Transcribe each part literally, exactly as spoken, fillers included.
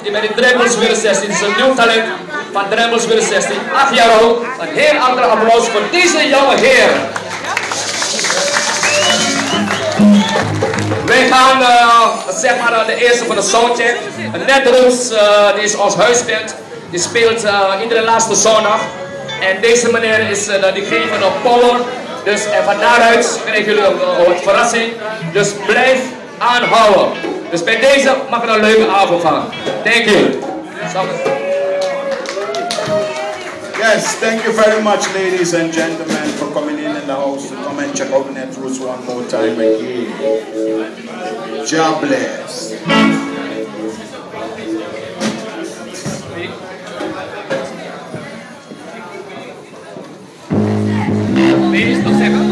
die met die Drempels Wille zestien, het is een nieuw talent van Drempels Wille zestien, acht jaar oud. Een heel hartelijk applaus voor deze jonge heer. Wij gaan uh, zeg maar uh, de eerste van de soundcheck. Net Roos, uh, die is ons huisband. Die speelt uh, iedere laatste zondag. En deze meneer is uh, diegene van de power. Dus en van daaruit krijgen jullie een uh, verrassing. Dus blijf aanhouden. Dus bij deze mag er een leuke avond gaan. Thank you. Yes, thank you very much, ladies and gentlemen, for coming in in the house to come and check out Netroots one more time again. God bless. Ladies, no second.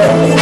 Thank you.